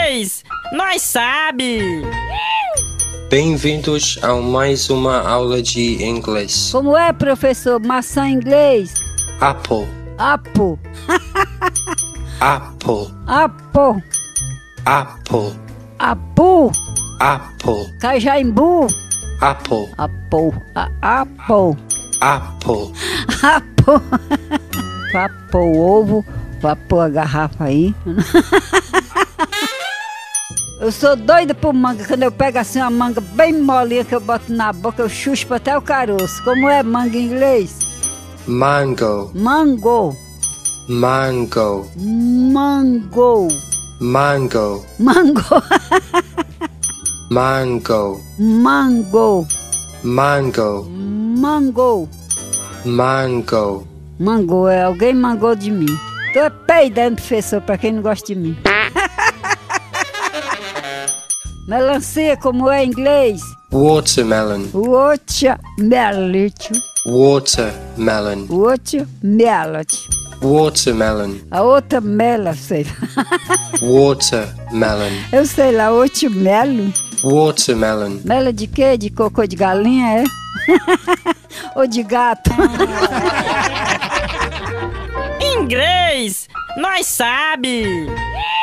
Ingrês, nós sabe! Bem-vindos a mais uma aula de inglês. Como é, professor? Maçã em inglês? Apple. Apple. Apple. Apple. Apple. Apu. Apple. Cajaimbu. Apple. Apple. Apple. Apple. Apple. Vapor o ovo. Vapor a garrafa aí. Eu sou doida por manga. Quando eu pego assim uma manga bem molinha que eu boto na boca, eu chuspo até o caroço. Como é manga em inglês? Mango. Mango. Mango. Mango. Mango. Mango. Mango. Mango. Mango. Mango. Mango. Mango é alguém mangou de mim. Tô peidando, professor, pra quem não gosta de mim. Melancia, como é em inglês? Watermelon. Watermelon. Watermelon. Watermelon. Watermelon. A outra mela, sei lá. Watermelon. Eu sei lá, watermelon. Watermelon. Mela de quê? De cocô de galinha, é? Ou de gato? Ingrês, nós sabe!